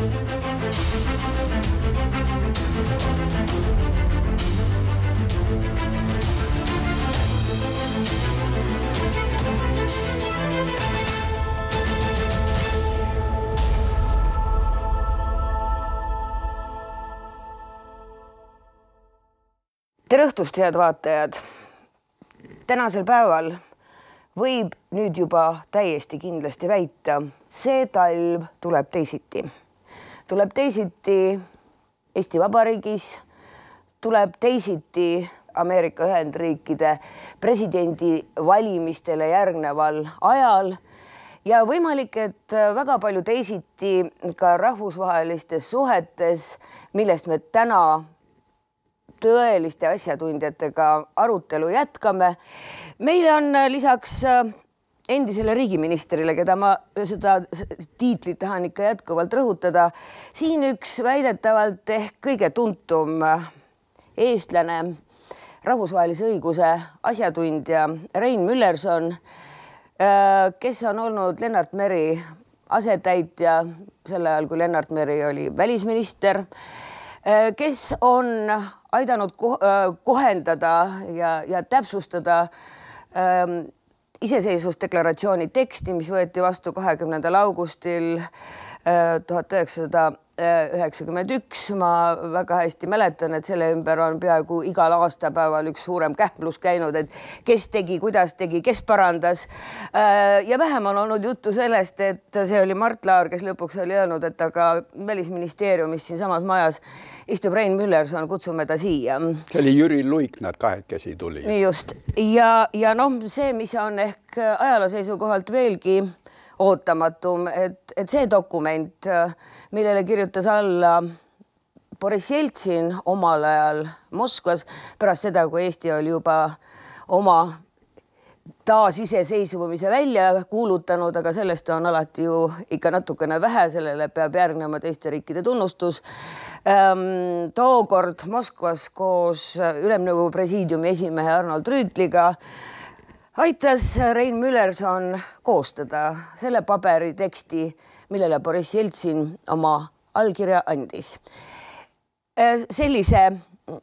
Tere õhtust, head vaatajad! Tänasel päeval võib nüüd juba täiesti kindlasti väita, see talv tuleb teisiti. Tuleb teisiti Eesti Vabariigis, tuleb teisiti Ameerika Ühendriikide presidendi valimistele järgneval ajal ja võimalik, et väga palju teisiti ka rahvusvahelistes suhetes, millest me täna tõeliste asjatundjatega arutelu jätkame. Meil on lisaks endisele riigiministrile, keda ma seda tiitlit tahan ikka jätkuvalt rõhutada, siin üks väidetavalt ehk kõige tuntum eestlane, rahvusvahelise õiguse asjatundja Rein Müllerson, kes on olnud Lennart Meri asetäitja sel ajal, kui Lennart Meri oli välisminister, kes on aidanud kohendada ja täpsustada iseseisvusdeklaratsiooni teksti, mis võeti vastu 20. augustil 1991. Ma väga hästi mäletan, et selle ümber on peaaegu igal aastapäeval üks suurem kähmlus käinud, et kes tegi, kuidas tegi, kes parandas. Ja vähem on olnud juttu sellest, et see oli Mart Laar, kes lõpuks oli öelnud, et aga välisministeeriumis siin samas majas istub Rein Müllerson, kutsume ta siia. See oli Jüri Luik, nad kahekesi tuli. Nii just. Ja noh, see, mis on ehk ajaloo seisukohalt veelgi ootamatum, et see dokument, millele kirjutas alla Boris Jeltsin omal ajal Moskvas pärast seda, kui Eesti oli juba oma taasiseseisvumise välja kuulutanud, aga sellest on alati ju ikka natukene vähe, sellele peab järgnema teiste riikide tunnustus. Tookord Moskvas koos Ülemnõukogu presiidiumi esimehe Arnold Rüütliga aitas Rein Müllerson koostada selle paberi teksti, millele Boris Jeltsin oma allkirja andis. Sellise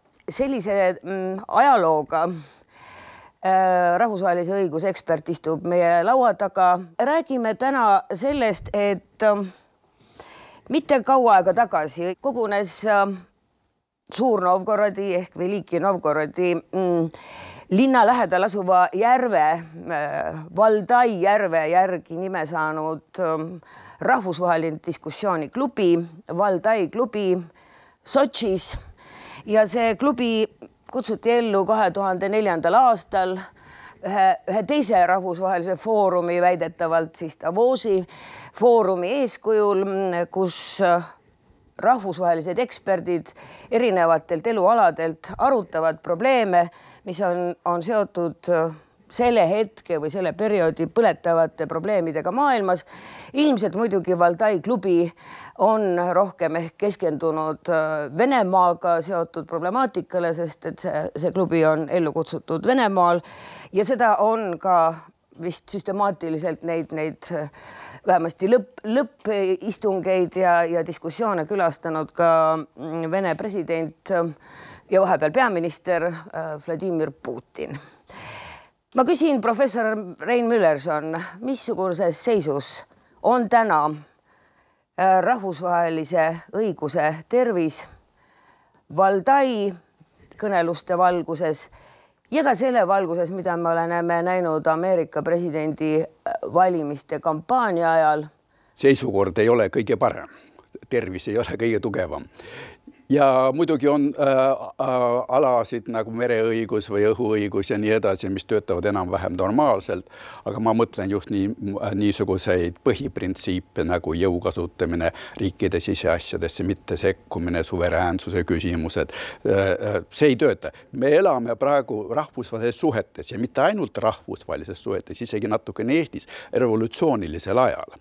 ajalooga rahvusvahelise õiguse ekspert istub meie laua taga. Räägime täna sellest, et mitte kaua aega tagasi kogunes Suur-Novgorodi ehk Veliki Novgorodi linna lähedal asuva järve, Valdai järve järgi nime saanud rahvusvaheline diskussiooniklubi, Valdai klubi Sotšis. Ja see klubi kutsuti ellu 2004. aastal ühe teise rahvusvahelise foorumi, väidetavalt siis Davosi foorumi eeskujul, kus rahvusvahelised eksperdid erinevatelt elualadelt arutavad probleeme, mis on seotud selle hetke või selle perioodi põletavate probleemidega maailmas. Ilmselt muidugi Valdai klubi on rohkem ehk keskendunud Venemaaga seotud problemaatikale, sest et see klubi on ellu kutsutud Venemaal ja seda on ka vist süstemaatiliselt neid vähemasti lõppistungeid ja diskussioone külastanud ka Vene president ja vahepeal peaminister Vladimir Putin. Ma küsin professor Rein Müllerson, missuguses seisus on täna rahvusvahelise õiguse tervis Valdai kõneluste valguses ja ka selle valguses, mida me oleme näinud Ameerika presidendi valimiste kampaania ajal? Seisukord ei ole kõige parem, tervis ei ole kõige tugevam. Ja muidugi on alasid nagu mereõigus või õhuõigus ja nii edasi, mis töötavad enam-vähem normaalselt, aga ma mõtlen just niisuguseid põhiprintsiipe nagu jõu kasutamine riikide siseasjadesse, mitte sekkumine, suveräänsuse küsimused. See ei tööta. Me elame praegu rahvusvahelises suhetes ja mitte ainult rahvusvahelises suhetes, isegi natukene Eestis revolutsioonilisel ajal.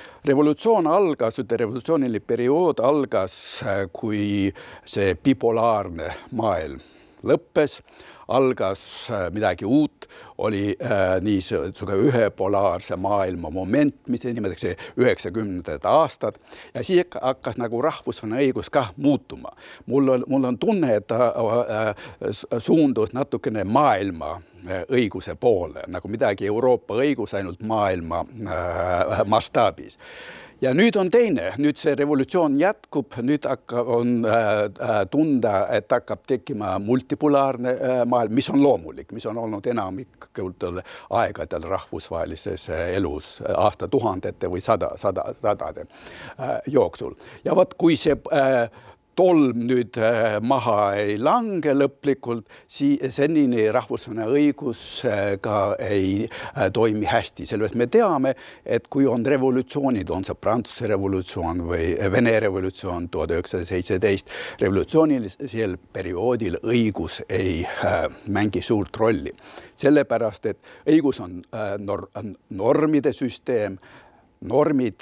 Revolutsiooniline periood algas, kui see bipolaarne maailm lõppes, algas midagi uut, oli niisugune ühepolaarse maailma moment, mis nimetatakse 90. aastad ja siis hakkas nagu rahvusvaheline õigus ka muutuma. Mul on tunne, et ta suundus natukene maailma õiguse poole, nagu midagi Euroopa õigus ainult maailma mastaabis. Ja nüüd on teine, nüüd see revolutsioon jätkub, nüüd on tunda, et hakkab tekkima multipolaarne maailm, mis on loomulik, mis on olnud enamikel aegadel rahvusvahelises elus aastatuhandete või sadade jooksul. Ja vot kui see tolm nüüd maha ei lange lõplikult, senini rahvusvaheline õigus ka ei toimi hästi. Sellepärast me teame, et kui on revolutsioonid, on see Prantsuse revolutsioon või Vene revolutsioon 1917, revolutsioonilisel perioodil õigus ei mängi suurt rolli. Sellepärast, et õigus on normide süsteem, normid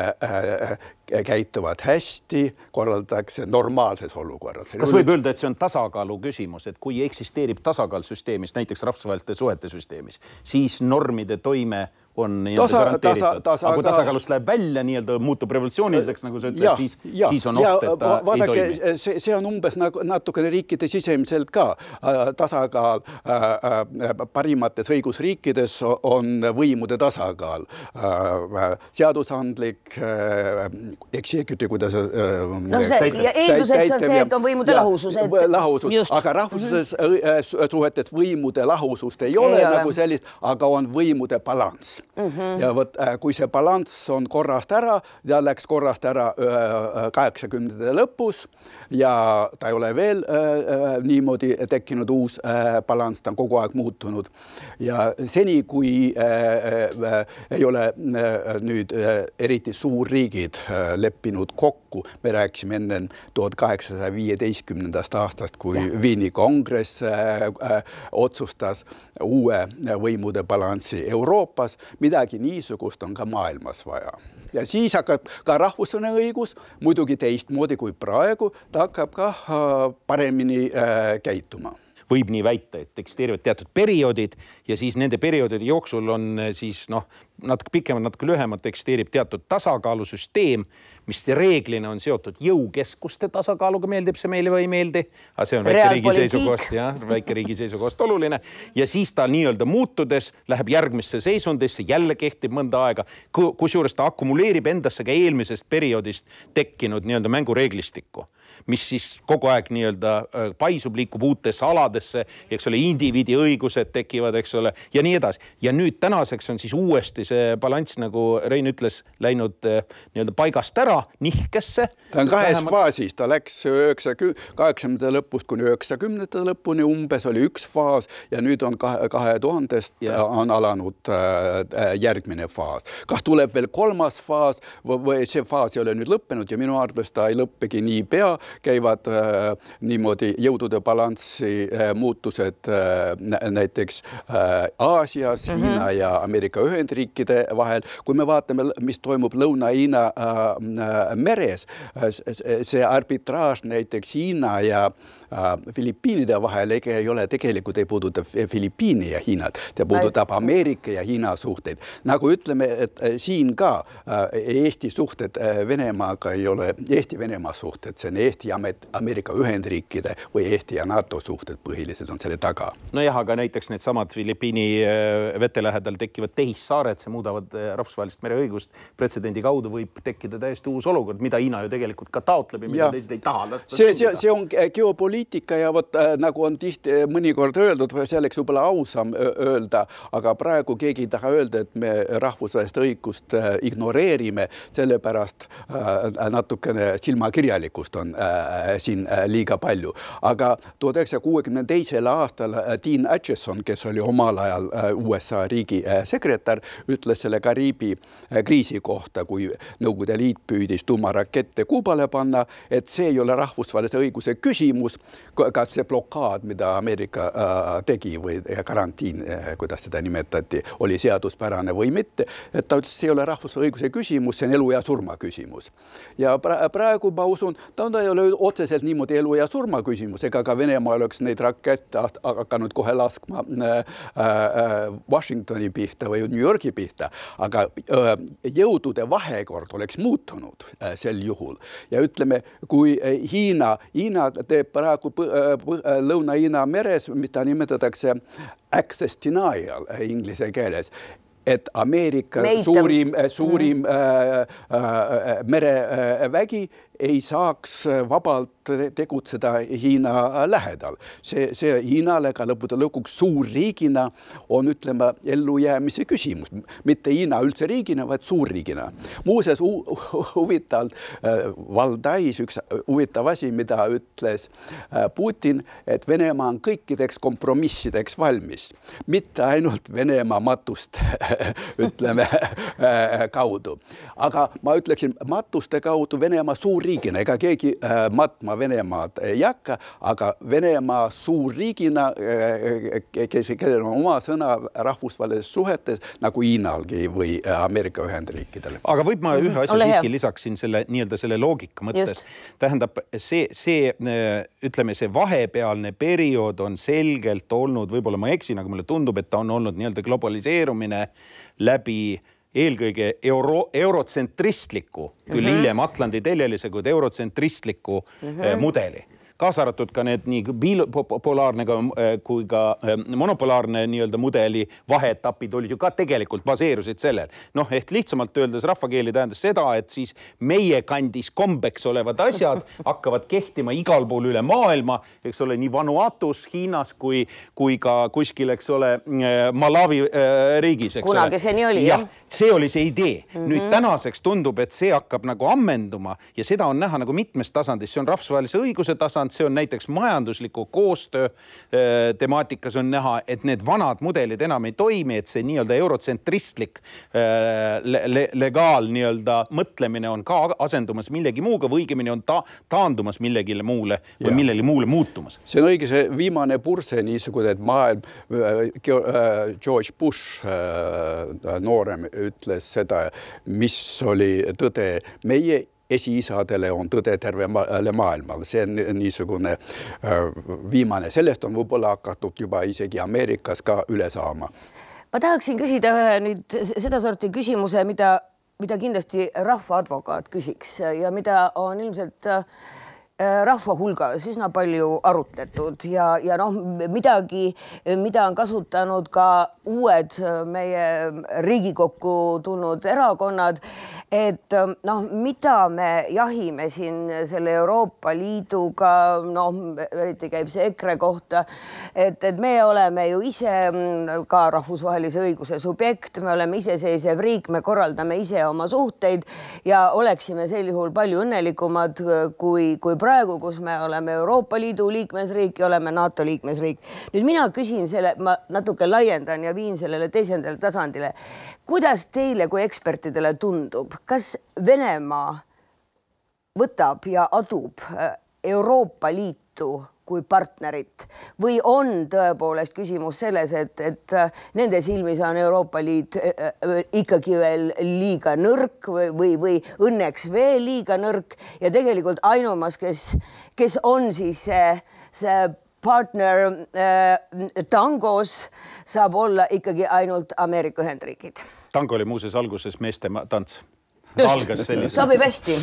käituvad hästi, korraldatakse normaalses olukorras. Kas võib öelda, et see on tasakaalu küsimus, et kui eksisteerib tasakaal süsteemis, näiteks rahvusvaheliste suhete süsteemis, siis normide toime on garanteeritud. Aga kui tasakaalust läheb välja, muutub revolutsiooniliseks, nagu sa ütled, siis on oht, et ta ei toimi. See on umbes natukene riikide sisemiselt ka. Tasakaal parimates õigusriikides on võimude tasakaal. Seadusandlik, executive, kuidas ja eelduseks on see, et on võimude lahusus. Aga rahvusvahelistes suhetes võimude lahusust ei ole nagu sellist, aga on võimude balanss. Ja võt, kui see balanss on korrast ära ja läks korrast ära 80. lõpus ja ta ei ole veel niimoodi tekkinud uus balanss, ta on kogu aeg muutunud. Ja seni, kui ei ole nüüd eriti suurriigid leppinud kokku, me rääkisime enne 1815. aastast, kui Viini kongress otsustas uue võimude balanssi Euroopas, midagi niisugust on ka maailmas vaja. Ja siis hakkab ka rahvusvaheline õigus, muidugi teistmoodi kui praegu, ta hakkab ka paremini käituma. Võib nii väita, et eksisteerivad teatud perioodid ja siis nende perioodide jooksul on siis natuke pikemalt, natuke lühemalt eksisteerib teatud tasakaalusüsteem, mis reeglina on seotud jõukeskuste tasakaaluga, meeldib see meile või ei meeldi, aga see on väikeriigi seisukohast oluline ja siis ta nii-öelda muutudes läheb järgmisse seisundisse, jälle kehtib mõnda aega, kusjuures ta akumuleerib endasse ka eelmisest perioodist tekkinud nii-öelda mängureeglistikku, mis siis kogu aeg nii-öelda paisub, liikub uutesse aladesse, eks ole, indiviidi õigused tekivad, eks ole, ja nii edasi. Ja nüüd tänaseks on siis uuesti see balanss, nagu Rein ütles, läinud nii-öelda paigast ära, nihkesse. Ta on kahes faasis, ta läks 80. lõpust kuni 90. lõpuni umbes oli üks faas ja nüüd on 2000-st on alanud järgmine faas. Kas tuleb veel kolmas faas või see faas ei ole nüüd lõppenud ja minu arvates ta ei lõppegi nii pea, käivad niimoodi jõudude balanssi muutused näiteks Aasias, Hiina ja Ameerika Ühendriikide vahel. Kui me vaatame, mis toimub Lõuna-Hiina meres, see arbitraaž näiteks Hiina ja Filipiinide vahel ei ole tegelikult ei puuduta Filipiini ja Hiinat, ta puudutab Ameerika ja Hiina suhteid. Nagu ütleme, et siin ka Eesti suhted Venemaaga ei ole Eesti-Venemaa suhted, see on Eesti ja Ameerika Ühendriikide või Eesti ja NATO suhted põhiliselt on selle taga. No jah, aga näiteks need samad Filipiini vete lähedal tekkivad tehissaared, see muudavad rahvusvahelist mereõigust, pretsedendi kaudu võib tekkida täiesti uus olukord, mida Hiina ju tegelikult ka taotleb ja mida teised ei taha lasta. See on geopoliitika ja võt, nagu on tihti mõnikord öeldud, või selleks võib-olla ausam öelda, aga praegu keegi ei taha öelda, et me rahvusvahelist õigust ignoreerime, sellepärast natukene silmakirjalikust on siin liiga palju. Aga 1962. aastal Dean Acheson, kes oli omal ajal USA riigi sekretär, ütles selle Kariibi kriisi kohta, kui Nõukogude Liit püüdis tuumarakette Kuubale panna, et see ei ole rahvusvahelise õiguse küsimus, kas see blokaad, mida Ameerika tegi või karantiin, kuidas seda nimetati, oli seaduspärane või mitte, et ta ütles, see ei ole rahvusvahelise õiguse küsimus, see on elu ja surma küsimus. Ja praegu ma usun, ta ei ole otseselt niimoodi elu ja surma küsimus, ega ka Venemaa oleks neid rakette hakanud kohe laskma Washingtoni pihta või New Yorgi pihta, aga jõudude vahekord oleks muutunud sel juhul. Ja ütleme, kui Hiina teeb praegu Lõuna-Hiina meres, mida nimetatakse access denial inglise keeles, et Ameerika suurim merevägi ei saaks vabalt tegutseda Hiina lähedal. See Hiinale ka lõpuks suurriigina on, ütleme, ellujäämise küsimus. Mitte Hiina üldse riigina, vaid suurriigina. Muuseas, huvitavalt Valdais üks huvitav asi, mida ütles Putin, et Venemaa on kõikideks kompromissideks valmis. Mitte ainult Venemaa matust, ütleme, kaudu. Aga ma ütleksin, matuste kaudu Venemaa suurriigina, ega keegi matma Venemaad ei hakka, aga Venemaa suurriigina, kellel on oma sõna rahvusvahelises suhetes, nagu Hiinalgi või Ameerika Ühendriikidele. Aga võib ma ühe asja siiski lisaksin selle loogika mõttes. Tähendab, ütleme, see vahepealne periood on selgelt olnud, võib-olla ma eksin, aga mulle tundub, et ta on olnud globaliseerumine läbi eelkõige eurotsentristliku, küll hiljem Atlandi teljelise, kuid eurotsentristliku mudeli. Kaasa arvatud ka need nii bipolaarne kui ka monopolaarne mudeli vaheetapid olid ju ka tegelikult baseerusid sellel. Ehk lihtsamalt öeldes rahvakeeli tähendas seda, et siis meie kandis kombeks olevad asjad hakkavad kehtima igal pool üle maailma, eks ole, nii Vanuatus, Hiinas kui ka kuskil, eks ole, Malawi riigis, eks ole. Kunagi see nii oli, jah? See oli see idee. Nüüd tänaseks tundub, et see hakkab ammenduma ja seda on näha mitmes tasandis. See on rahvusvahelise õiguse tasand, see on näiteks majandusliku koostöö temaatikas on näha, et need vanad mudelid enam ei toimi, et see eurotsentristlik legaal mõtlemine on ka asendumas millegi muuga või õigemini on taandumas millegile muule või millegi muule muutumas. See on õige see viimane purse niisugune, et maailm, George Bush noorem ütles seda, mis oli tõde meie esiisadele on tõde tervele maailmal. See on niisugune viimane. Sellest on võib-olla hakatud juba isegi Ameerikas ka üle saama. Ma tahaksin küsida nüüd seda sorti küsimuse, mida kindlasti rahvaadvokaat küsiks ja mida on ilmselt rahva hulgas üsna palju arutletud ja midagi, mida on kasutanud ka uued meie Riigikokku tulnud erakonnad, et mida me jahime siin selle Euroopa Liiduga, eriti käib see EKRE kohta, et me oleme ju ise ka rahvusvahelise õiguse subjekt, me oleme iseseisev riik, me korraldame ise oma suhteid ja oleksime sel juhul palju õnnelikumad kui praegu, kus me oleme Euroopa Liidu liikmesriik ja oleme NATO liikmesriik. Nüüd mina küsin selle, ma natuke laiendan ja viin sellele teisendale tasandile. Kuidas teile kui ekspertidele tundub, kas Venemaa võtab ja adub Euroopa Liitu kui partnerit või on tõepoolest küsimus selles, et nende silmis on Euroopa Liit ikkagi veel liiga nõrk või õnneks veel liiga nõrk ja tegelikult ainumas, kes on siis see partner tangos, saab olla ikkagi ainult Ameerika Ühendriigid. Tango oli muuseas alguses meeste tants. Just, sobib hästi.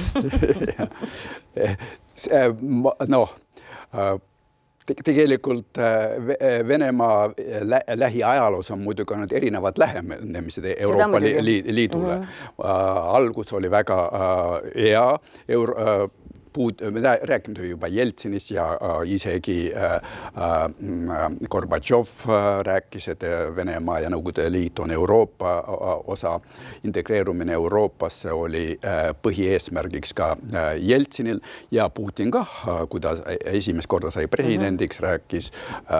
Tegelikult Venemaa lähiajaloos on muidugi olnud erinevad lähenemised Euroopa Liidule. Algus oli väga hea. me rääkime juba Jeltsinist ja isegi Gorbatšov rääkis, et Venemaa ja Nõukogude Liit on Euroopa osa. Integreerumine Euroopasse oli põhieesmärgiks ka Jeltsinil ja Putin ka, kui ta esimest korda sai presidendiks, rääkis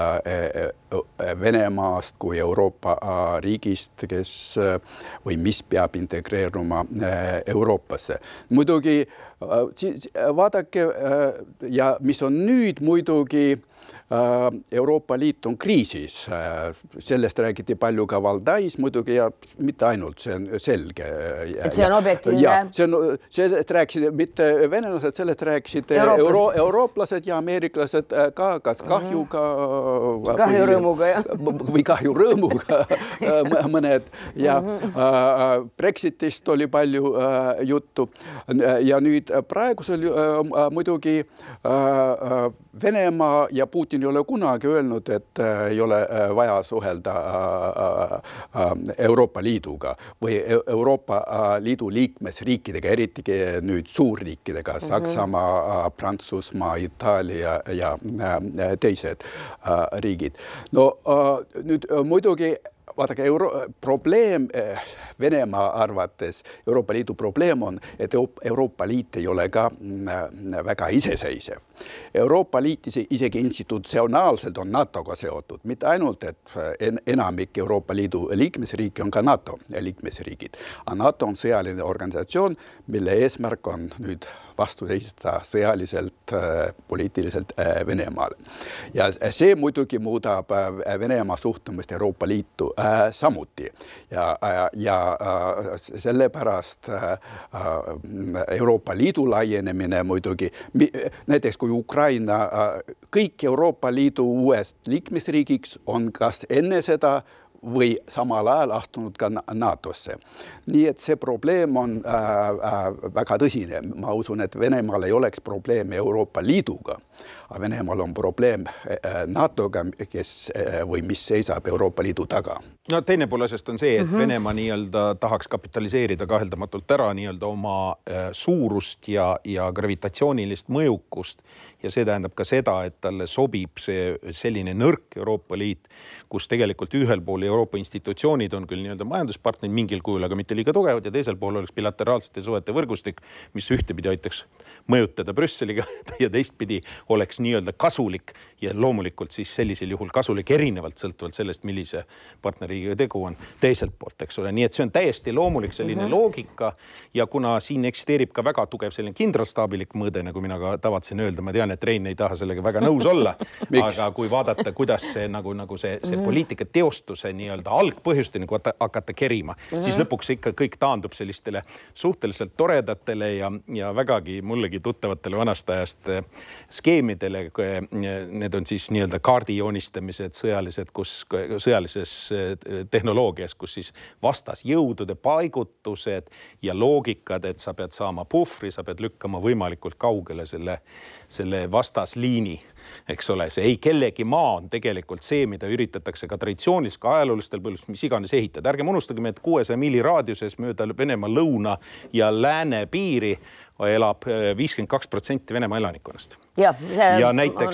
Venemaast kui Euroopa riigist, kes või mis peab integreeruma Euroopasse. Muidugi vaadake ja mis on nüüd muidugi Euroopa Liit on kriisis. Sellest räägiti palju ka Valdais muidugi ja mitte ainult, see on selge. Et see on objektiivne? Ja, sellest rääkisid mitte venelased, sellest rääkisid eurooplased ja ameeriklased ka, kas kahjuga kahjurõõmuga, jah. Või kahjurõõmuga mõned. Ja Brexitist oli palju juttu. Ja nüüd praegusel muidugi Venemaa ja Putin ei ole kunagi öelnud, et ei ole vaja suhelda Euroopa Liiduga või Euroopa Liidu liikmesriikidega, eriti nüüd suurriikidega, Saksamaa, Prantsusmaa, Itaalia ja teised riigid. No nüüd muidugi vaadake, probleem Venemaa arvates, Euroopa Liidu probleem on, et Euroopa Liit ei ole ka väga iseseisev. Euroopa Liit isegi institutsionaalselt on NATOga seotud, mitte ainult, et enamik Euroopa Liidu liikmesriiki on ka NATO liikmesriigid. NATO on sõjaline organisatsioon, mille eesmärk on nüüd vastu seista sõjaliselt, poliitiliselt Venemaale. Ja see muidugi muudab Venemaa suhtumist Euroopa Liitu samuti. Ja sellepärast Euroopa Liidu laienemine muidugi, näiteks kui Ukraina, kõik Euroopa Liidu uuest liikmesriigiks on kas enne seda või samal ajal astunud ka NATOsse. Nii et see probleem on väga tõsine. Ma usun, et Venemaal ei oleks probleeme Euroopa Liiduga, aga Venemaal on probleem NATOga, või mis seisab Euroopa Liidu taga. No teine pool asjast on see, et Venemaa tahaks kapitaliseerida kaheldamatult ära oma suurust ja gravitatsioonilist mõjukust. Ja see tähendab ka seda, et talle sobib see selline nõrk Euroopa Liit, kus tegelikult ühel pool Euroopa institutsioonid on küll majanduspartnerid mingil kujul, aga mitte liiga tugevad ja teisel pool oleks bilateraalsete suhete võrgustik, mis ühtepidi aitaks mõjutada Brüsseliga ja teistpidi oleks kasulik ja loomulikult siis sellisel juhul kasulik erinevalt sõltuvalt sellest, millise partneriga tegu on teiselt poolt, eks ole. Nii et see on täiesti loomulik selline loogika ja kuna siin eksisteerib ka väga tugev selline kindralstaabilik mõõde, nagu mina ka tavatsen öelda, ma tean, et Rein ei taha sellega väga nõus olla, aga kui vaadata, kuidas see, see poliitika teostuse algpõhjusteni hakata kerima, siis lõpuks ikka kõik taandub sellistele suhteliselt toredatele ja vägagi mullegi tuttavatele vanast ajast skeemidele. Need on siis kaardi joonistamised sõjalises tehnoloogias, kus siis vastas jõudude paigutused ja loogikad, et sa pead saama puhvri, sa pead lükkama võimalikult kaugele selle vastasliini, eks ole. See ei kellegi maa on tegelikult see, mida üritatakse ka traditsioonilis, ka ajaloolistel põhjustel, mis iganes ehitada. Ärge unustagem, et 600 miili raadiuses mööda Venemaa lõuna ja lääne piiri elab 52% Venemaa elanikkonnast. Ja näiteks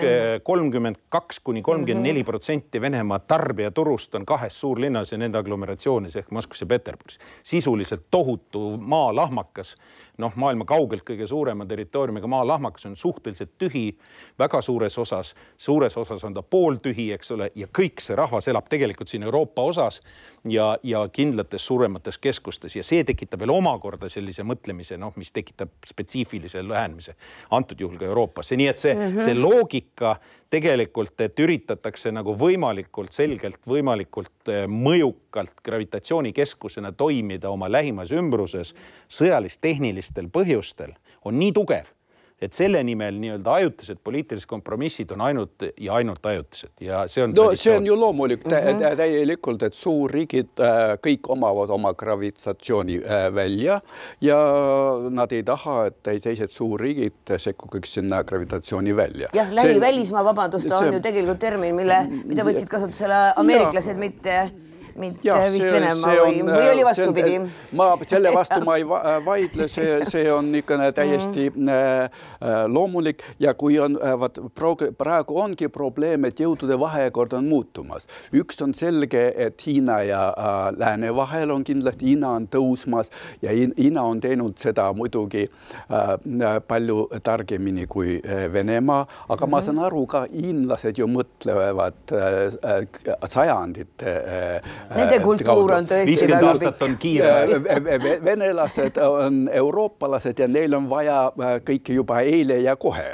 32–34% Venemaa tarbijaturust on kahes suurlinnas ja nende agglomeratsioonis ehk Moskvas ja Peterburis. Sisuliselt tohutu maalahmakas, maailma kaugelt kõige suurema territooriumiga maalahmakas on suhteliselt tühi, väga suures osas on ta pooltühi, eks ole, ja kõik see rahvas elab tegelikult siin Euroopa osas ja kindlates suuremates keskustes ja see tekitab veel omakorda sellise mõtlemise, mis tekitab spetsiifilise lähenemise antud juhul ka Euroopasse. Nii et see loogika tegelikult, et üritatakse võimalikult selgelt, võimalikult mõjukalt gravitatsioonikeskusena toimida oma lähimas ümbruses sõjalist-tehnilistel põhjustel on nii tugev, et selle nimel ajutised poliitilised kompromissid on ainult ajutised. Ja see on see on ju loomulik täielikult, et suurriigid kõik omavad oma gravitatsiooni välja ja nad ei taha, et teised suurriigid sekkuks sinna gravitatsiooni välja. Jah, lähivälismaa, vabandust, on ju tegelikult termin, mida võtsid kasutusele ameeriklased, mitte mitte vist Venemaa või oli vastupidi? Selle vastu ma ei vaidle, see on ikka täiesti loomulik ja kui on, praegu ongi probleem, et jõudude vahekord on muutumas. Üks on selge, et Hiina ja lääne vahel on kindlasti, Hiina on tõusmas ja Hiina on teinud seda muidugi palju targemini kui Venemaa, aga ma saan aru ka, hiinlased ju mõtlevad sajandite nende kultuur on tõesti 50 aastat on kiire. Venelased on euroopalased ja neil on vaja kõike juba eile ja kohe.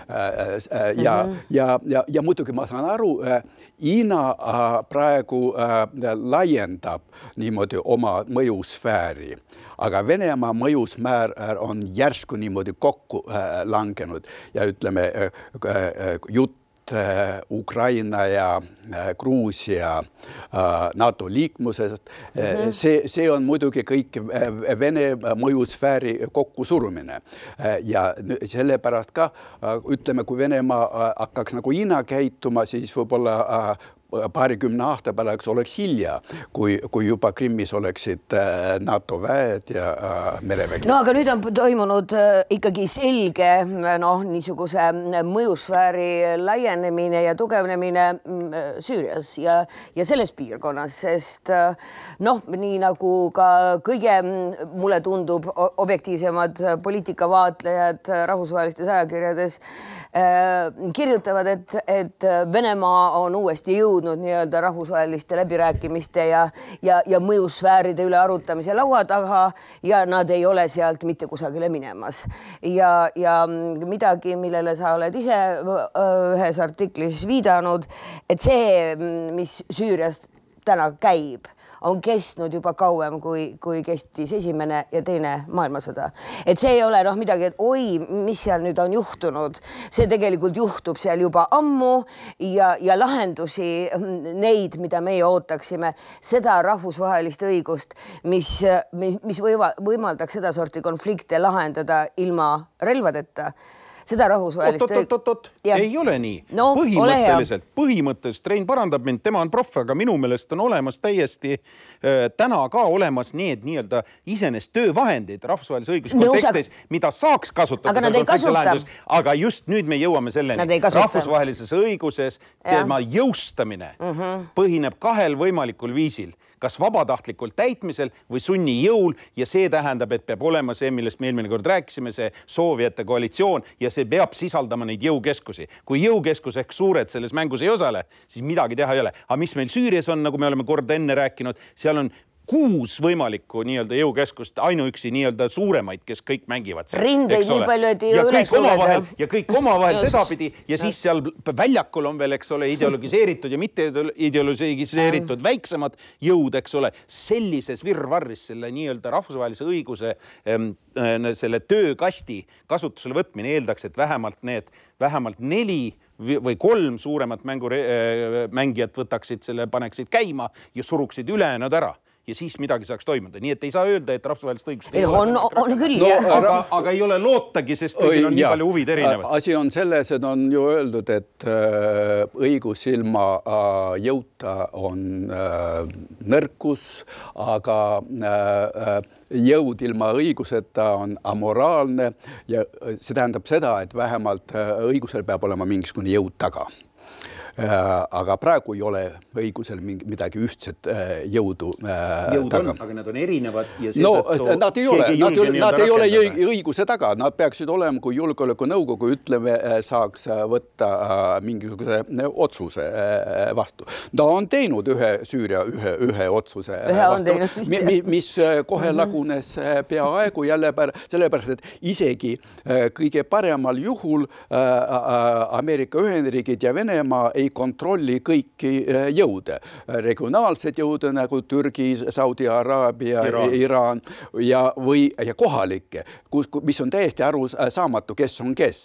Ja muidugi ma saan aru, Hiina praegu laiendab niimoodi oma mõjusfääri, aga Venemaa mõjusmäär on järsku niimoodi kokku langenud ja ütleme jutt Ukraina ja Gruusia NATO liikmusest. See on muidugi kõik Vene mõjusfääri kokkusurumine. Ja sellepärast ka, ütleme, kui Venemaa hakkaks nagu Hiina käituma, siis võib-olla paarikümne aasta pärast oleks hilja, kui juba Krimmis oleksid NATO väed ja merevägi. No aga nüüd on toimunud ikkagi selge niisuguse mõjusfääri laienemine ja tugevnemine Süürias ja selles piirkonnas, sest nii nagu ka kõige, mulle tundub, objektiivsemad poliitikavaatlejad rahvusvahelistes ajakirjades kirjutavad, et Venemaa on uuesti jõudnud nii-öelda rahvusvaheliste läbirääkimiste ja mõjusfääride üle arutamise laua taga ja nad ei ole sealt mitte kusagile minemas. Ja midagi, millele sa oled ise ühes artiklis viidanud, et see, mis Süürias täna käib, on kestnud juba kauem, kui kestis esimene ja teine maailmasõda. Et see ei ole midagi, et oi, mis seal nüüd on juhtunud. See tegelikult juhtub seal juba ammu ja lahendusi neid, mida meie ootaksime, seda rahvusvahelist õigust, mis võimaldaks seda sorti konflikte lahendada ilma relvadeta. Seda rahvusvahelist ei ole nii. Põhimõtteliselt, Rein parandab mind, tema on proff, aga minu meelest on olemas täiesti täna ka olemas need nii-öelda iseenesest töövahendid rahvusvahelise õiguse kontekstis, mida saaks kasutada. Aga nad ei kasuta. Aga just nüüd me jõuame selleni. Rahvusvahelises õiguses tema jõustamine põhineb kahel võimalikul viisil. Kas vabatahtlikult täitmisel või sunni jõul ja see tähendab, et peab olema see, millest me eelmine kord rääkisime, see soovijate koalitsioon ja see peab sisaldama neid jõukeskusi. Kui jõukeskus ehk suured selles mängus ei osale, siis midagi teha ei ole. Aga mis meil Süürias on, nagu me oleme kord enne rääkinud, seal on 6 võimalikku nii-öelda jõukeskust, ainuüksi nii-öelda suuremaid, kes kõik mängivad. Rindeid nii palju, et ju üles lugeda. Ja kõik omavahel sedapidi ja siis seal väljakul on veel, eks ole, ideologiseeritud ja mitte ideologiseeritud väiksemad jõud, eks ole. Sellises virvarris selle nii-öelda rahvusvahelise õiguse selle töökasti kasutusele võtmine eeldaks, et vähemalt 4 või 3 suuremat mängijat võtaksid selle, paneksid käima ja suruksid ülejäänud ära. Ja siis midagi saaks toimuda. Nii et ei saa öelda, et rahvusvahelist õigust ei ole. On küll, aga ei ole lootagi, sest kõigil on nii palju huvid erinevad. Asi on selles, et on ju öeldud, et õigus ilma jõuta on nõrkus, aga jõud ilma õiguseta on amoraalne ja see tähendab seda, et vähemalt õigusel peab olema mingisugune jõud taga. Aga praegu ei ole õigusel midagi ühtset jõudu taga. Aga nad on erinevad ja nad ei ole õiguse taga. Nad peaksid olema, kui julgeolekunõukogu ütleme, saaks võtta mingisuguse otsuse vastu. Ta on teinud ühe otsuse vastu, mis kohe lagunes peaaegu sellepärast, et isegi kõige paremal juhul Ameerika Ühendriigid ja Venemaa ei kontrolli kõiki jõude. Regionaalsed jõude nagu Türgi, Saudi Araabia, Iraan ja kohalikke, mis on täiesti arusaamatu, kes on kes.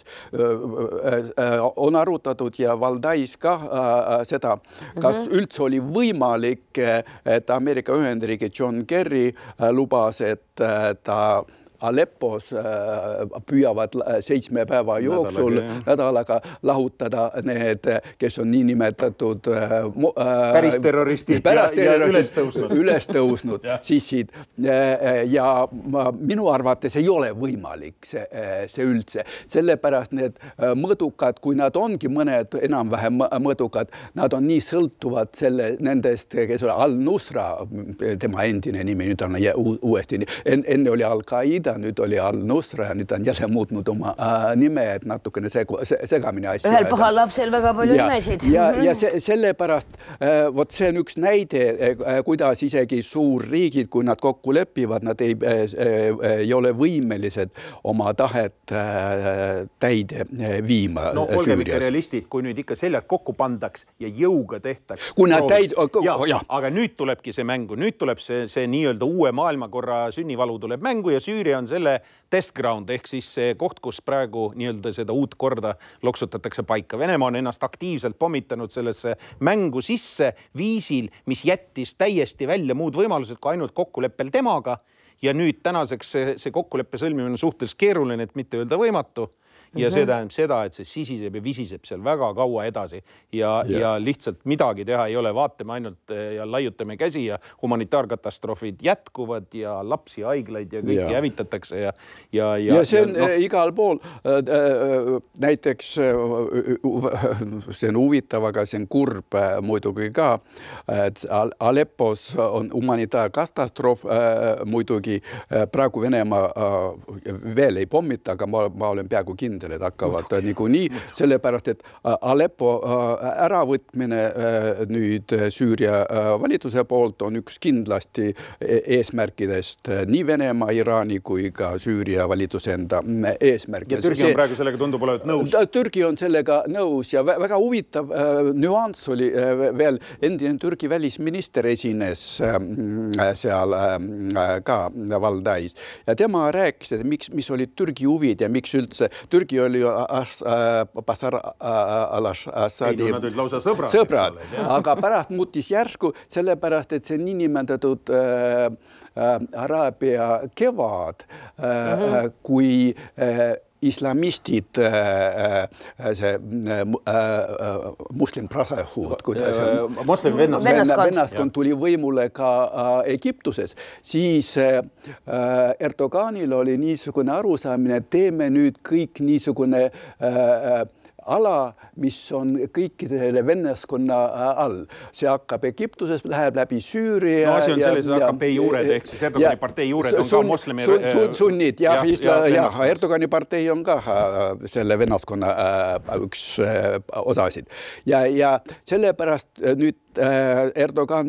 On arutatud ja Valdais ka seda, kas üldse oli võimalik, et Ameerika Ühendriigid John Kerry lubas, et ta Aleppos püüavad 7 päeva jooksul nädalaga lahutada need, kes on niinimetatud päris terroristid ja üles tõusnud sissid. Ja minu arvates ei ole võimalik see üldse. Sellepärast need mõõdukad, kui nad ongi mõned enam-vähem mõõdukad, nad on nii sõltuvad nendest, kes oli Al-Nusra, tema endine nimi, nüüd on uuesti, enne oli Al-Qaida, nüüd oli Al-Nusra ja nüüd on jälle muutnud oma nime, et natukene segamine asja. Ühel pahal lapsel väga palju nimesid. Ja sellepärast, vot see on üks näide, kuidas isegi suurriigid, kui nad kokku lepivad, nad ei ole võimelised oma tahet täide viima. No olge mitte realistid, kui nüüd ikka seljad kokku pandaks ja jõuga tehtaks. Aga nüüd tulebki see mängu, nüüd tuleb see nii-öelda uue maailmakorra sünnivalu tuleb mängu ja Süüria on selle test ground ehk siis see koht, kus praegu nii-öelda seda uut korda loksutatakse paika. Venemaa on ennast aktiivselt pommitanud sellesse mängu sisse viisil, mis jättis täiesti välja muud võimalused kui ainult kokkuleppel temaga ja nüüd tänaseks see kokkuleppe sõlmimine on suhteliselt keeruline, et mitte öelda võimatu. Ja see tähendab seda, et see sisiseb ja visiseb seal väga kaua edasi ja lihtsalt midagi teha ei ole. Vaatame ainult ja laiutame käsi ja humanitaarkatastroofid jätkuvad ja lapsi, haiglaid ja kõiki hävitatakse. Ja see on igal pool. Näiteks see on huvitav, aga see on kurb muidugi ka. Aleppos on humanitaarkatastroof muidugi. Praegu Venemaa veel ei pommita, aga ma olen peaaegu kindel, et hakkavad niikuinii, sellepärast, et Aleppo äravõtmine nüüd Süüria valitsuse poolt on üks kindlasti eesmärkidest nii Venemaa, Iraani kui ka Süüria valitsuse enda eesmärk. Ja Türgi on praegu sellega tundub olevat nõus. Türgi on sellega nõus ja väga huvitav nüanss oli veel endine Türgi välisminister esines seal ka Valdais ja tema rääkis, et mis olid Türgi huvid ja miks üldse Türgi oli Bashar al-Assadi sõbrad, aga pärast muutis järsku sellepärast, et see niinimetatud Araabia kevad, kui islamistid, see Muslim Brotherhood, vennaskond tuli võimule ka Egiptuses, siis Erdoganil oli niisugune arusaamine, et teeme nüüd kõik niisugune ala, mis on kõikidele vennaskonna all. See hakkab Egiptuses, läheb läbi Süüria. No asi on selles AKP juured, ehk siis Erdogani partei juured on ka moslemi... Sunnid, Erdogani partei on ka selle vennaskonna üks osasid. Ja sellepärast nüüd Erdogan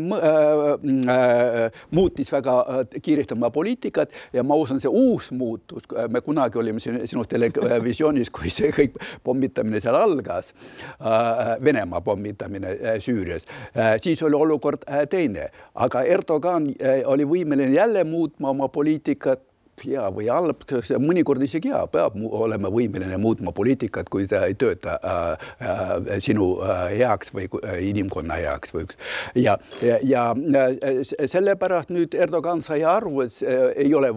muutis väga kiiresti oma poliitikat ja ma usun, see uus muutus, me kunagi olime sinust televisioonis, kui see kõik pommitamine seal algas, Venemaa pommitamine Süürias, siis oli olukord teine, aga Erdogan oli võimeline jälle muutma oma poliitikat hea või halb, mõnikord isegi peab olema võimeline muutma poliitikat, kui ta ei tööta sinu heaks või inimkonna heaks või üks. Ja sellepärast nüüd Erdogan sai aru, et ei ole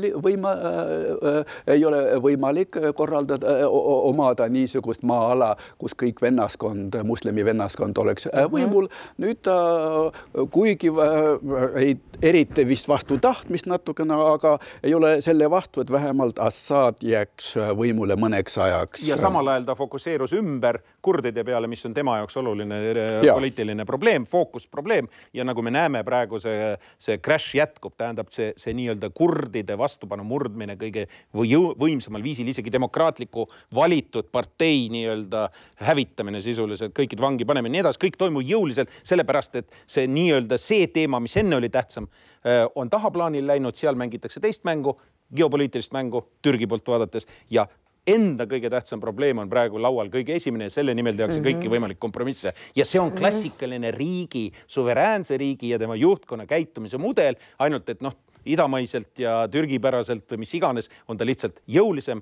võimalik korraldada omada niisugust maa-ala, kus kõik vennaskond, muslimi vennaskond oleks võimul. Nüüd kuigi eriti vist vastu tahtmist natukene, aga ei ole selle vastu, et vähemalt Assad jääks võimule mõneks ajaks. Ja samal ajal ta fokuseerus ümber kurdide peale, mis on tema jaoks oluline poliitiline probleem, fookusprobleem. Ja nagu me näeme praegu, see crash jätkub, tähendab see nii-öelda kurdide vastupanu murdmine kõige võimsamal viisil, isegi demokraatliku valitud partei nii-öelda hävitamine sisuliselt, kõikid vangi panemine, nii edasi, kõik toimub jõuliselt, sellepärast, et see nii-öelda see teema, mis enne oli tähtsam, on tahaplaanil läinud, seal mängitakse teist mängu, geopoliitilist mängu Türgi poolt vaadates ja enda kõige tähtsam probleem on praegu laual kõige esimene ja selle nimel tehakse kõiki võimalik kompromisse. Ja see on klassikaline riigi, suveräänse riigi ja tema juhtkonna käitumise mudel, ainult et idamaiselt ja türgipäraselt või mis iganes on ta lihtsalt jõulisem.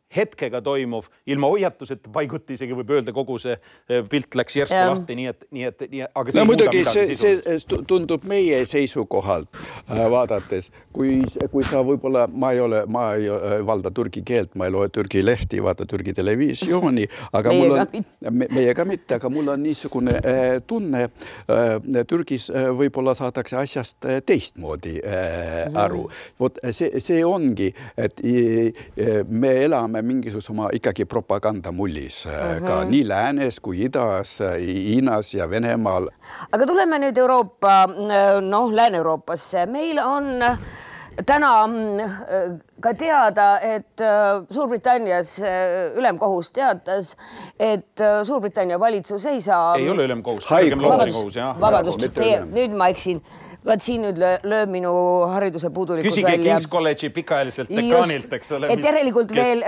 hetkega toimuv, ilma hoiatuseta paiguti isegi võib öelda, kogu see pilt läks järsku lahti, nii et aga see muidugi see tundub meie seisukohalt vaadates, kui sa võib-olla, ma ei valda türgi keelt, ma ei loe türgi lehti, vaata türgi televisiooni, aga meiega mitte, aga mul on niisugune tunne, Türgis võib-olla saadakse asjast teistmoodi aru. Vot see ongi, et me elame mingisuguse oma ikkagi propagandamullis ka nii läänes kui idas, Hiinas ja Venemaal. Aga tuleme nüüd Euroopa, Lääne-Euroopasse. Meil on täna ka teada, et Suurbritannias ülemkohus teatas, et Suurbritannia valitsus ei saa... Ei ole ülemkohus, vabandust, nüüd ma eksin. Vaat siin nüüd lööb minu hariduse puudulikus välja. Küsige King's College'i pikaajaliselt dekaanilt, eks ole. Et järelikult veel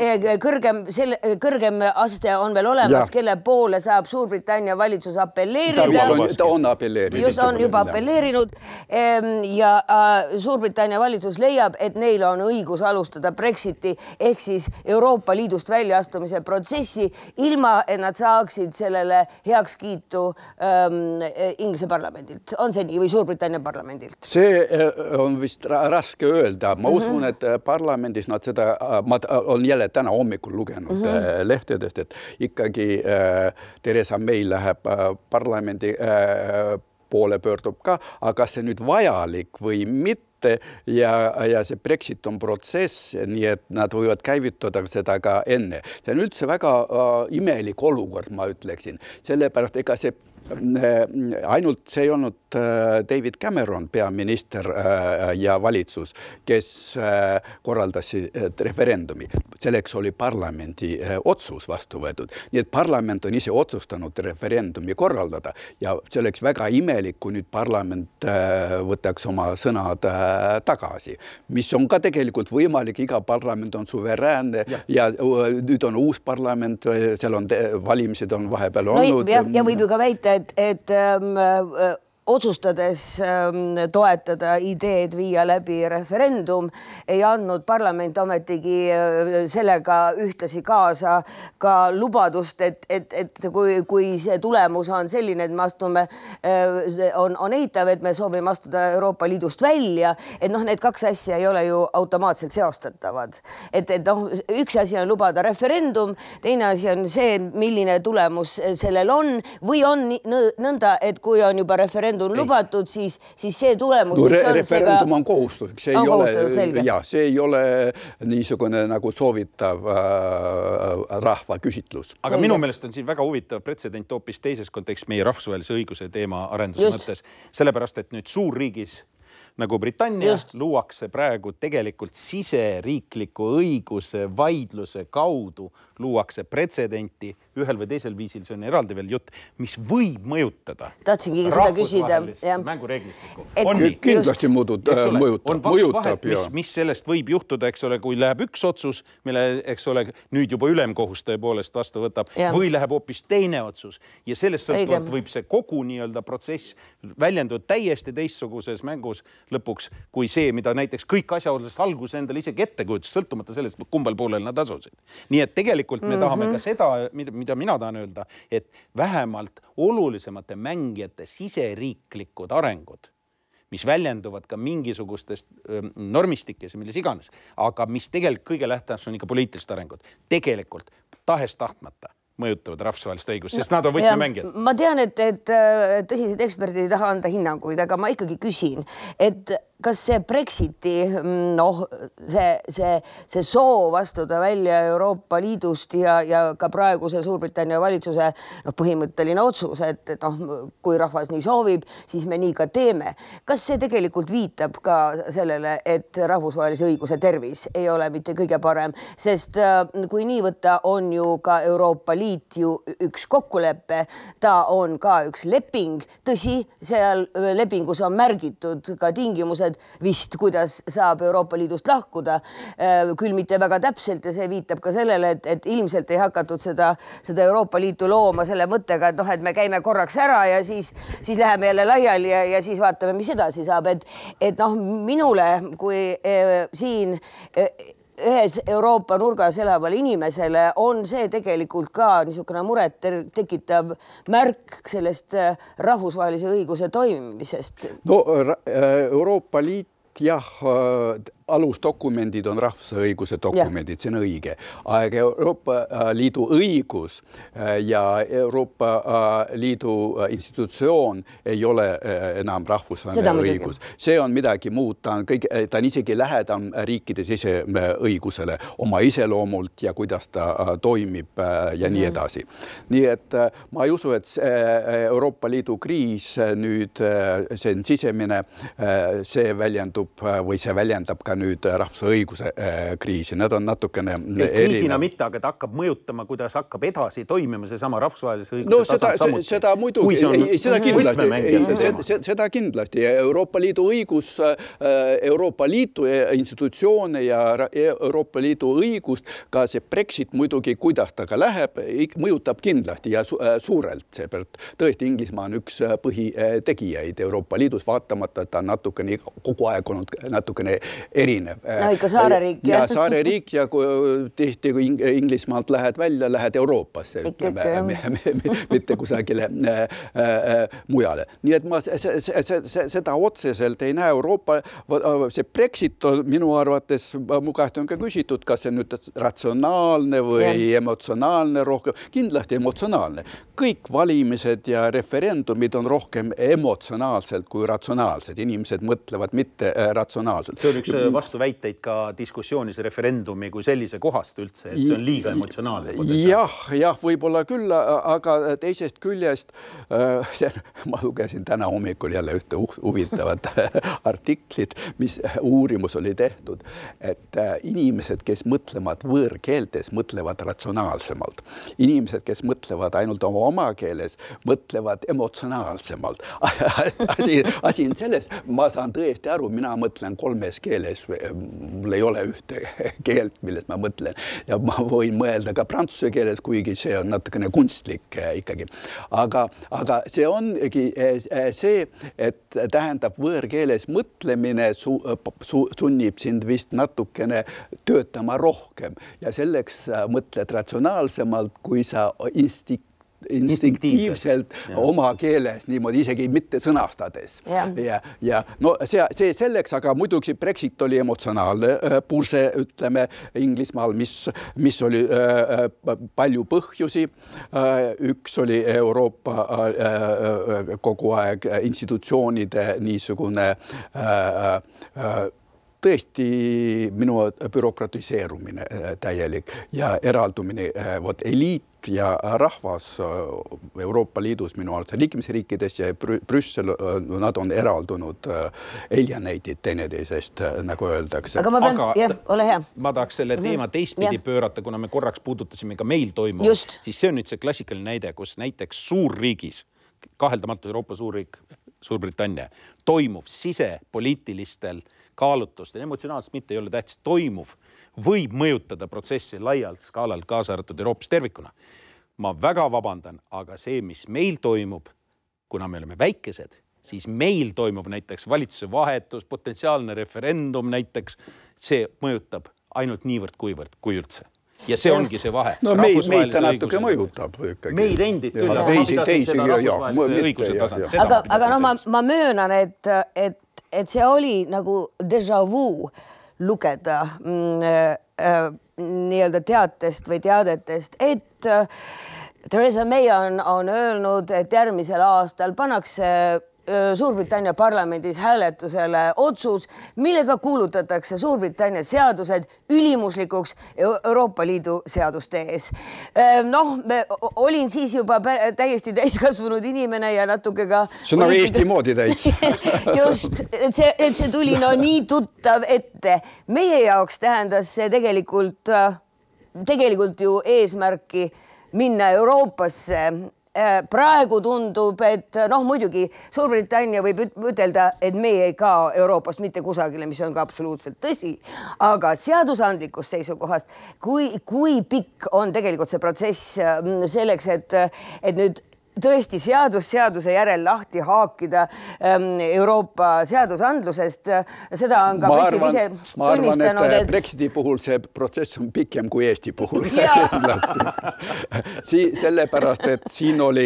kõrgem aste on veel olemas, kelle poole saab Suurbritannia valitsus appelleerida. Ta on appelleerinud. Just on juba appelleerinud ja Suurbritannia valitsus leiab, et neil on õigus alustada Brexiti ehk siis Euroopa Liidust väljaastumise protsessi, ilma et nad saaksid sellele heakskiitu Inglise parlamendilt. On see nii või Suurbritannia parlamendilt? See on vist raske öelda. Ma usun, et parlamendis nad seda, ma on jälle täna hommikul lugenud lehtedest, et ikkagi Theresa May läheb parlamendi poole pöördub ka, aga see nüüd vajalik või mitte ja see Brexit on protsess, nii et nad võivad käivitada seda ka enne. See on üldse väga imelik olukord, ma ütleksin. Sellepärast ega see ainult see ei olnud David Cameron, peaminister ja valitsus, kes korraldasid referendumi. Selleks oli parlamendi otsus vastu võetud. Nii et parlament on ise otsustanud referendumi korraldada ja see oleks väga imelik, kui nüüd parlament võtaks oma sõnad tagasi. Mis on ka tegelikult võimalik, iga parlament on suveräänne ja nüüd on uus parlament, seal on valimised on vahepeal olnud. Ja võib ju ka väita, et otsustades toetada ideed viia läbi referendum, ei andnud parlament ometigi sellega ühtlasi kaasa ka lubadust, et kui see tulemus on selline, et me astume, on eitav, et me soovime astuda Euroopa Liidust välja, et need kaks asja ei ole ju automaatselt seostatavad. Üks asi on lubada referendum, teine asi on see, milline tulemus sellel on, või on nõnda, et kui on juba referendum lubatud, siis see tulemus, mis on referendum on kohustuslik. See ei ole niisugune nagu soovitav rahva küsitlus. Aga minu meelest on siin väga huvitav pretsedent hoopis teises kontekst meie rahvusvahelise õiguse teema arenduse mõttes. Sellepärast, et nüüd suurriigis nagu Britannia luuakse praegu tegelikult siseriikliku õiguse vaidluse kaudu luuakse pretsedenti ühel või teisel viisil, see on eraldi veel jutt, mis võib mõjutada rahvusvahelist mängureeglistikku. Kindlasti mõjutab. Mis sellest võib juhtuda, eks ole, kui läheb üks otsus, mille, eks ole, nüüd juba ülemkohus tõepoolest vastu võtab, või läheb hoopis teine otsus. Ja sellest sõltuvalt võib see kogu nii-öelda protsess väljenduda täiesti teistsuguses mängus lõpuks, kui see, mida näiteks kõik asjaolulised algus endale isegi ette kujutas, sõltumata sellest, kumbal poolel nad asusid. Nii et tegelikult me tahame ka seda, mida mina tahan öelda, et vähemalt olulisemate mängijate siseriiklikud arengud, mis väljenduvad ka mingisugustest normistikes, milles iganes, aga mis tegelikult kõige lähtavaks on ikka poliitilised arengud, tegelikult tahes-tahtmata mõjutavad rahvusvahelist õigust, sest nad on võtmemängijad. Ma tean, et tõsised eksperdid ei taha anda hinnanguid, aga ma ikkagi küsin, et kas see Brexiti, see soov astuda välja Euroopa Liidust ja ka praeguse Suurbritannia valitsuse põhimõtteline otsus, et kui rahvas nii soovib, siis me nii ka teeme. Kas see tegelikult viitab ka sellele, et rahvusvahelise õiguse tervis ei ole mitte kõige parem, sest kui nii võtta, on ju ka Euroopa Liit ju üks kokkulepe, ta on ka üks leping, tõsi, seal lepingus on märgitud ka tingimused vist, kuidas saab Euroopa Liidust lahkuda, küll mitte väga täpselt ja see viitab ka sellele, et ilmselt ei hakatud seda Euroopa Liitu looma selle mõttega, et me käime korraks ära ja siis läheme jälle laiali ja siis vaatame, mis edasi saab. Et minule, kui siin ühes Euroopa nurgas elaval inimesele on see tegelikult ka niisugune muret tekitav märk sellest rahvusvahelise õiguse toimimisest. No Euroopa Liit jah, alusdokumendid on rahvusõiguse dokumendid, see on õige. Aga Euroopa Liidu õigus ja Euroopa Liidu institutsioon ei ole enam rahvusvaheline õigus. See on midagi muud, ta on isegi lähedam riikide siseõigusele oma iseloomult ja kuidas ta toimib ja nii edasi. Nii et ma ei usu, et Euroopa Liidu kriis nüüd, see on sisemine, see väljendub või see väljendab ka nüüd rahvusõiguse kriisi. Nad on natukene kriisina mitte, aga ta hakkab mõjutama, kuidas hakkab edasi toimima see sama rahvusvahelise õiguse tasand samuti. Seda muidugi, seda kindlasti. Euroopa Liidu õigus, Euroopa Liidu institutsioone ja Euroopa Liidu õigust, ka see Brexit muidugi, kuidas ta ka läheb, mõjutab kindlasti ja suurelt. Seepärast tõesti Inglismaa on üks põhitegijaid Euroopa Liidus, vaatamata, et ta on natukene kogu aeg olnud natukene erinev. No ikka saareriik. Ja saareriik ja kui tihti kui Inglismaalt lähed välja, lähed Euroopasse, mitte kusagile mujale. Nii et ma seda otseselt ei näe. Euroopa, see Brexit on minu arvates, mu käest on ka küsitud, kas see nüüd ratsionaalne või emotsionaalne rohkem. Kindlasti emotsionaalne. Kõik valimised ja referendumid on rohkem emotsionaalselt kui ratsionaalsed. Inimesed mõtlevad mitte ratsionaalselt. See on üks vastuväiteid ka diskussioonis referendumi kui sellise kohast üldse, et see on liiga emotsionaalne. Jah, võib-olla küll, aga teisest küljest ma lugesin täna hommikul jälle ühte huvitavat artiklit, mis uurimus oli tehtud, et inimesed, kes mõtlevad võõrkeeltes, mõtlevad ratsionaalsemalt. Inimesed, kes mõtlevad ainult oma keeles, mõtlevad emotsionaalsemalt. Asi on selles, ma saan tõesti aru, mina mõtlen 3 keeles, mul ei ole ühte keelt, millest ma mõtlen ja ma võin mõelda ka prantsuse keeles, kuigi see on natukene kunstlik ikkagi. Aga see ongi see, et tähendab võõrkeeles mõtlemine sunnib sind vist natukene töötama rohkem ja selleks mõtled ratsionaalsemalt, kui sa instinktiivselt oma keeles niimoodi isegi mitte sõnastades. Ja no see selleks, aga muidugi Brexit oli emotsionaalne purse, ütleme Inglismaal, mis oli palju põhjusi. Üks oli Euroopa kogu aeg institutsioonide niisugune tõesti minu bürokratiseerumine täielik ja eraldumine, eliit ja rahvas Euroopa Liidus minu arvates liikmesriikides ja Brüssel, nad on eraldunud alienated teineteisest, nagu öeldakse. Aga ole hea. Ma tahaks selle teema teistpidi pöörata, kuna me korraks puudutasime ka meil toimuva, siis see on nüüd see klassikaline näide, kus näiteks suurriigis, kaheldamatult Euroopa suurriik, Suurbritannia, toimuv sisepoliitilistel kaalutlustel, emotsionaalselt mitte ei ole tähtis, toimuv võib mõjutada protsessi laialt skaalalt kaasa arvatud Euroopas tervikuna. Ma väga vabandan, aga see, mis meil toimub, kuna me oleme väikesed, siis meil toimub näiteks valitsuse vahetus, potentsiaalne referendum näiteks, see mõjutab ainult niivõrd kuivõrd, kui üldse. Ja see ongi see vahe. No meid ta natuke mõjutab. Meid endid küll. Aga no ma möönan, et see oli nagu déjà vu lugeda nii-öelda teatest või teadetest, et Theresa May on öelnud, et järgmisel aastal pannakse Suurbritannia parlamendis hääletusele otsus, millega kuulutatakse Suurbritannia seadused ülimuslikuks Euroopa Liidu seaduste ees. Olin siis juba täiesti täiskasvanud inimene ja natuke ka... See on Eesti moodi täits. Just, et see tuli nii tuttav ette. Meie jaoks tähendas see tegelikult ju eesmärki minna Euroopasse. Praegu tundub, et muidugi Suurbritannia võib ütelda, et meie ei kao Euroopast mitte kusagile, mis on ka absoluutselt tõsi, aga seadusandlikust seisukohast, kui pikk on tegelikult see protsess selleks, et nüüd tõesti seaduse järel lahti haakida Euroopa seadusandlusest. Seda on ka britid ise tunnistanud, et Brexiti puhul see protsess on pikem kui Eesti puhul. Sellepärast, et siin oli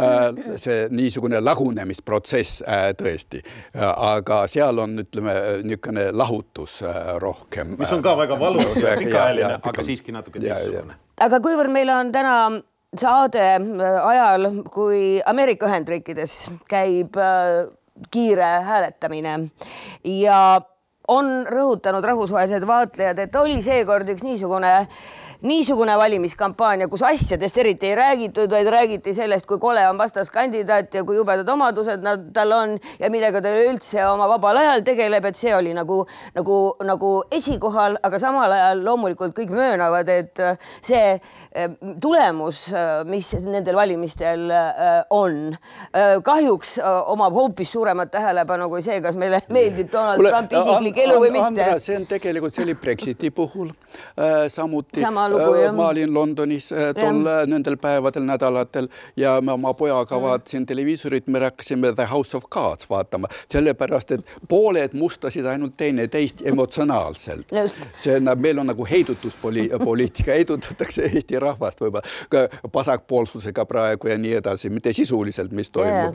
see niisugune lagunemisprotsess tõesti, aga seal on, ütleme, niisugune lahutus rohkem. Mis on ka väga valus ja pikaajaline, aga siiski natuke teistsugune. Aga kuivõrd meil on täna saade ajal, kui Ameerika Ühendriikides käib kiire hääletamine ja on rõhutanud rahvusvahelised vaatlejad, et oli seekord üks niisugune valimiskampaania, kus asjadest eriti ei räägitud, vaid räägiti sellest, kui kole on vastaskandidaat ja kui jubedad omadused tal on ja millega ta üldse oma vabal ajal tegeleb, et see oli nagu esikohal, aga samal ajal loomulikult kõik möönavad, et see tulemus, mis nendel valimistel on, kahjuks omab hoopis suuremat tähelepanu kui see, kas meile meeldib Donald Trumpi isiklik elu või mitte. Andra, see on tegelikult, see oli Brexiti puhul samuti. Ma olin Londonis nendel päevadel, nädalatel ja me oma pojaga vaatasin televiisorit, me rääkisime The House of Cards vaatama, sellepärast, et pooled mustasid ainult teineteist emotsionaalselt. Meil on nagu heidutuspoliitika, heidutatakse Eesti rahvast võib-olla pasakpoolsusega praegu ja nii edasi, mitte sisuliselt, mis toimub.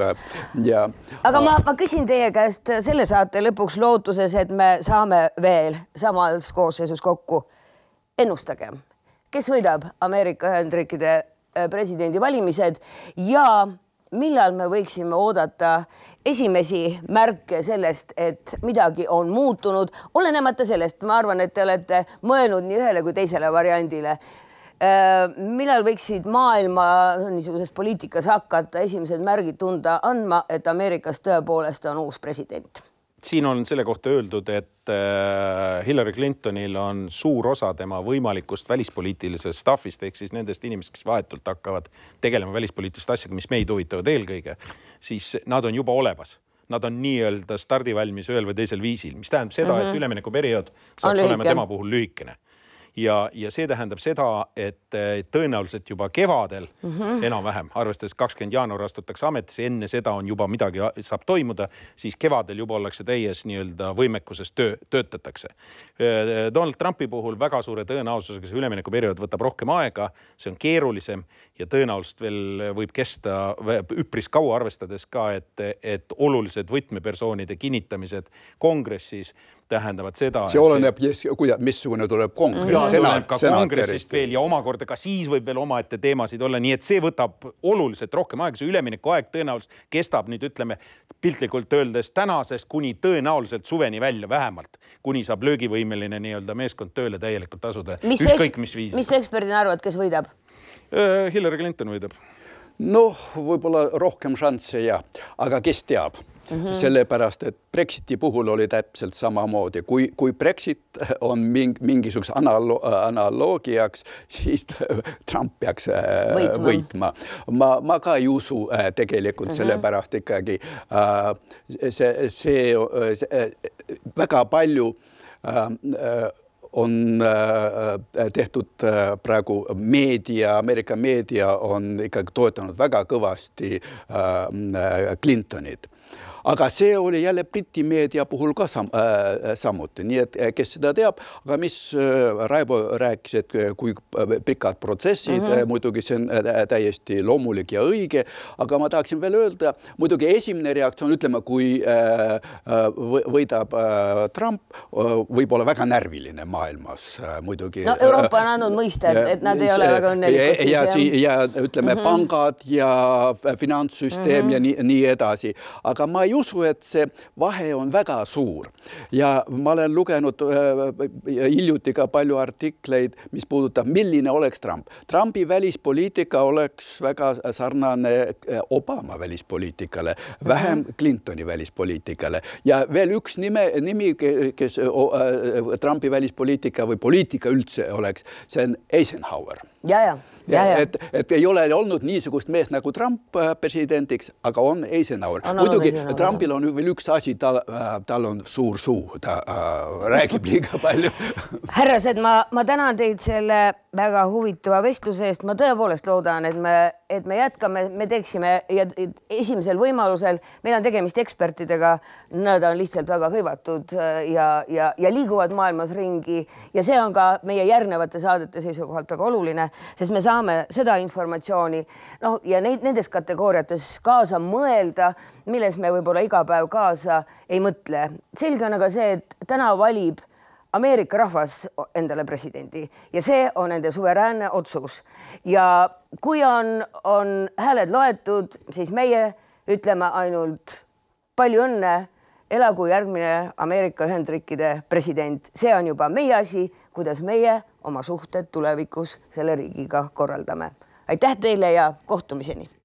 Aga ma küsin teie käest selle saate lõpuks lootuses, et me saame veel samas koosseisus kokku. Ennustagem, kes võidab Ameerika Ühendriikide presidendi valimised ja millal me võiksime oodata esimesi märke sellest, et midagi on muutunud, olenemata sellest, ma arvan, et te olete mõelnud nii ühele kui teisele variandile. Millal võiksid maailma niisuguses poliitikas hakata esimesed märgid tunda andma, et Ameerikas tõepoolest on uus president? Siin on selle kohta öeldud, et Hillary Clintonil on suur osa tema võimalikust välispoliitilisest staffist, ehk siis nendest inimest, kes vahetult hakkavad tegelema välispoliitiliste asjaga, mis meid huvitavad eelkõige, siis nad on juba olemas. Nad on nii-öelda stardivalmis ühel või teisel viisil, mis tähendab seda, et üleminekuperiood saaks olema tema puhul lühikene. Ja see tähendab seda, et tõenäoliselt juba kevadel enam-vähem, arvestades 20. jaanuar astutakse ametisse, enne seda on juba midagi saab toimuda, siis kevadel juba ollakse täies nii-öelda võimekuses töötatakse. Donald Trumpi puhul väga suure tõenäosusega see üleminekuperiood võtab rohkem aega, see on keerulisem ja tõenäoliselt veel võib kesta üpris kaua, arvestades ka, et olulised võtmepersoonide kinnitamised kongressis tähendavad seda. See oleneb, missugune tuleb kongress. Oleneb ka kongressist veel ja omakorda ka siis võib veel omaette teemasid olla, nii et see võtab oluliselt rohkem aega. See ülemineku aeg tõenäoliselt kestab nüüd, ütleme, piltlikult öeldes tänasest kuni tõenäoliselt suveni välja vähemalt, kuni saab löögivõimeline nii-öelda meeskond tööle täielikult asuda. Ükskõik mis viisil. Mis eksperdina arvad, kes võidab? Hillary Clinton võidab. Noh, võib-olla rohkem šansse ja, aga kes teab? Sellepärast, et Brexiti puhul oli täpselt samamoodi. Kui Brexit on mingisuguse analoogiaks, siis Trump peaks võitma. Ma ka ei usu tegelikult sellepärast ikkagi see väga palju on tehtud praegu meedia, Ameerika meedia on ikkagi toetanud väga kõvasti Clintonit. Aga see oli jälle Briti meedia puhul ka samuti, nii et kes seda teab, aga mis Raivo rääkis, et kui pikad protsessid, muidugi see on täiesti loomulik ja õige, aga ma tahaksin veel öelda, muidugi esimene reaktsioon, ütleme, kui võidab Trump, võib olla väga närviline maailmas muidugi. No Euroopa on andnud mõista, et nad ei ole väga õnnelikud. Ja ütleme, pangad ja finantssüsteem ja nii edasi, aga ma ei usu, et see vahe on väga suur ja ma olen lugenud hiljuti ka palju artikleid, mis puudutab, milline oleks Trump. Trumpi välispoliitika oleks väga sarnane Obama välispoliitikale, vähem Clintoni välispoliitikale ja veel üks nimi, kes Trumpi välispoliitika või poliitika üldse oleks, see on Eisenhower. Et ei ole olnud niisugust meest nagu Trump presidendiks, aga on Eisenhower. Muidugi Trumpil on veel üks asi, tal on suur suu, ta räägib liiga palju. Härrased, ma tänan teid selle väga huvitava vestluse eest. Ma tõepoolest loodan, et me jätkame, me teeksime ja esimesel võimalusel, meil on tegemist ekspertidega, nad on lihtsalt väga hõivatud ja liiguvad maailmas ringi ja see on ka meie järgnevate saadete seisukohalt väga oluline, sest me saame seda informatsiooni ja nendes kategooriates kaasa mõelda, milles me võib-olla iga päev kaasa ei mõtle. Selge on aga see, et täna valib Ameerika rahvas endale presidendi ja see on nende suveräänne otsus. Ja kui on hääled loetud, siis meie ütleme ainult palju õnne, elagu järgmine Ameerika Ühendriikide president. See on juba meie asi, kuidas meie oma suhted tulevikus selle riigiga korraldame. Aitäh teile ja kohtumiseni!